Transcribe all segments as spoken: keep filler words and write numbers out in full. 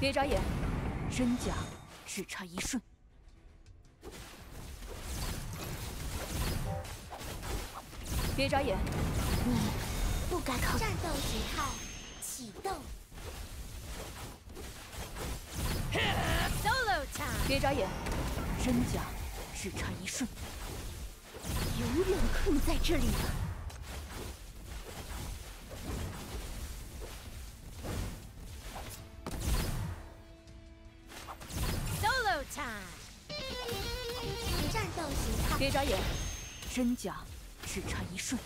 别眨眼，真假只差一瞬。别眨眼， 你不该靠战斗形态启动。Solo time。 别眨眼，真假只差一瞬。 永远困在这里吧。 战斗形态， 别眨眼，真假只差一瞬。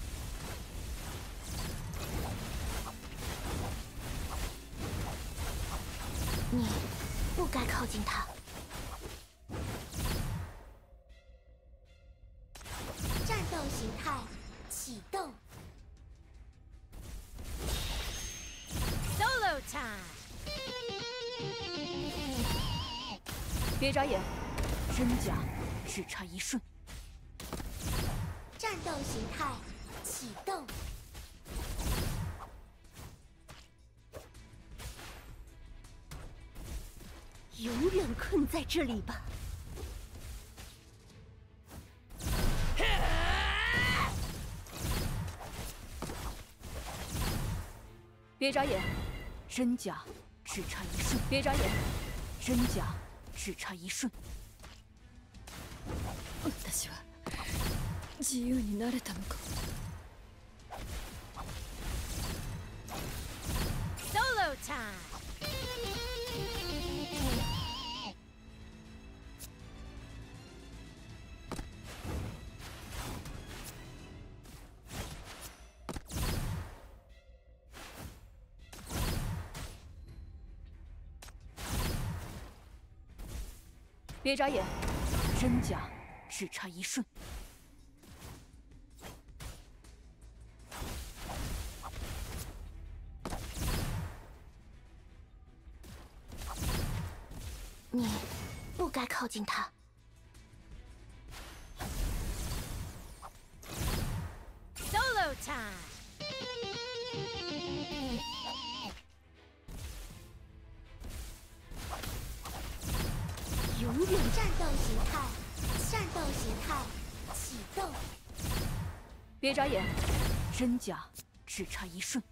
你不该靠近他。战斗形态启动。Solo time。 别眨眼，真假只差一瞬。 战斗形态启动。永远困在这里吧。 别眨眼，真假只差一瞬。别眨眼，真假。 只差一瞬。 私は自由になれたのか。 Solo time。 别眨眼，真假只差一瞬。 你不该靠近他。Solo time。 永远战斗形态，战斗形态启动。 别眨眼，真假只差一瞬。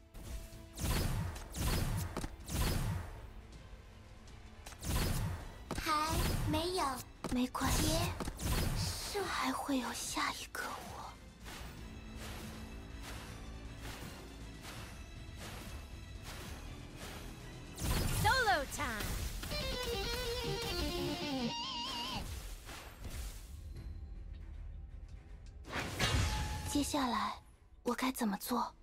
还没有，没关系，是还会有下一个我。Solo time。 接下来我该怎么做？